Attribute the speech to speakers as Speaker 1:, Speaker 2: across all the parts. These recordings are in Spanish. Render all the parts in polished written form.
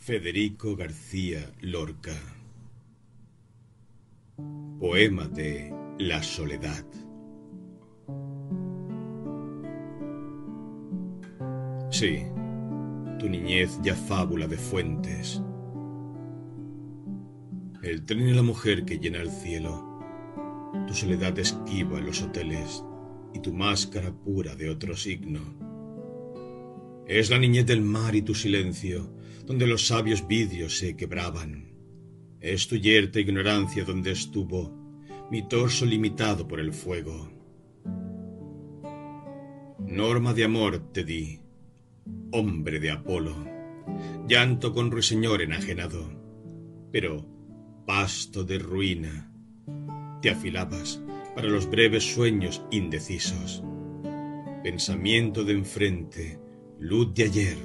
Speaker 1: Federico García Lorca. Poema de la soledad. Sí, tu niñez ya fábula de fuentes. El tren y la mujer que llena el cielo, tu soledad esquiva en los hoteles y tu máscara pura de otro signo. Es la niñez del mar y tu silencio, donde los sabios vidrios se quebraban. Es tu yerta ignorancia donde estuvo mi torso limitado por el fuego. Norma de amor te di, hombre de Apolo, llanto con ruiseñor enajenado, pero pasto de ruina te afilabas para los breves sueños indecisos. Pensamiento de enfrente, luz de ayer,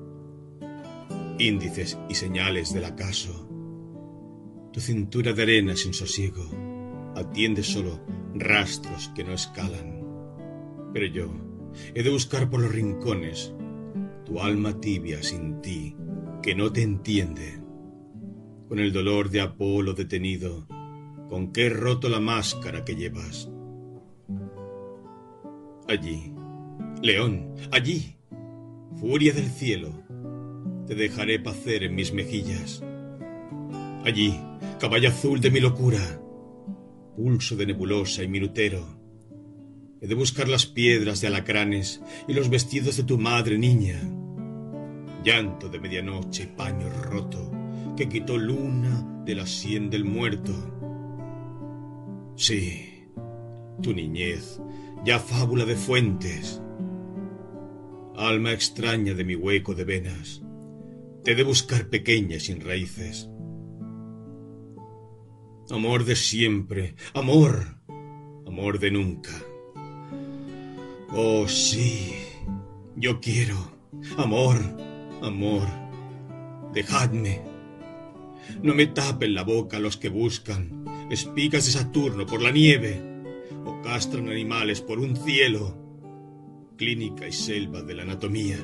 Speaker 1: índices y señales del acaso. Tu cintura de arena sin sosiego atiende solo rastros que no escalan. Pero yo he de buscar por los rincones tu alma tibia sin ti, que no te entiende. Con el dolor de Apolo detenido, con que he roto la máscara que llevas. Allí, león, allí, furia del cielo, te dejaré pacer en mis mejillas. Allí, caballo azul de mi locura, pulso de nebulosa y minutero. He de buscar las piedras de alacranes y los vestidos de tu madre niña. Llanto de medianoche y paño roto que quitó luna de la sien del muerto. Sí, tu niñez, ya fábula de fuentes. Alma extraña de mi hueco de venas, te he de buscar pequeña y sin raíces. Amor de siempre, amor, amor de nunca. Oh, sí, yo quiero, amor, amor, dejadme. No me tapen la boca los que buscan espigas de Saturno por la nieve, o castran animales por un cielo, clínica y selva de la anatomía.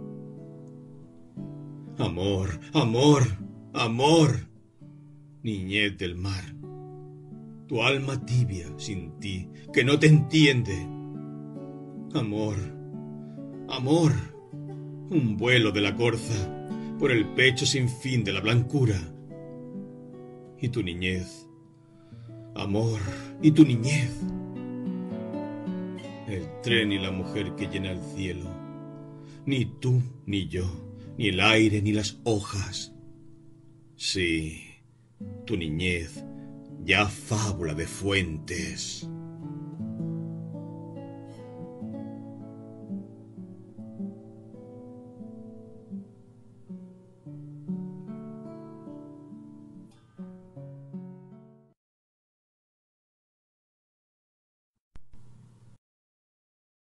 Speaker 1: Amor, amor, amor, niñez del mar, tu alma tibia sin ti, que no te entiende. Amor, amor, un vuelo de la corza por el pecho sin fin de la blancura. Y tu niñez, amor, y tu niñez. El tren y la mujer que llena el cielo, ni tú ni yo, ni el aire ni las hojas. Sí, tu niñez, ya fábula de fuentes.